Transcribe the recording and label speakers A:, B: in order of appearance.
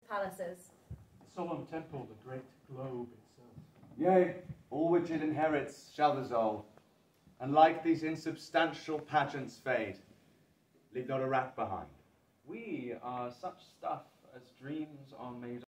A: palaces.
B: The solemn temple, the great globe itself.
C: Yea, all which it inherits shall dissolve, and like these insubstantial pageants fade, leave not a rack behind.
D: We are such stuff as dreams are made